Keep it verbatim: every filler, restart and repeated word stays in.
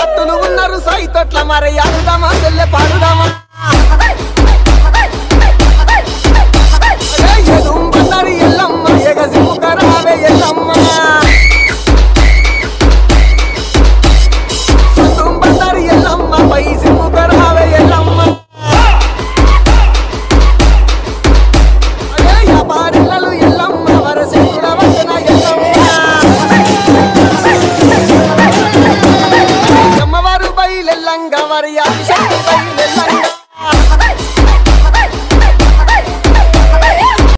కత్తులు ఉన్నారు సైతొట్ల మరి ఆడుదామా చెల్లె పాడుదామా ఎదుం బండారి ఎల్లం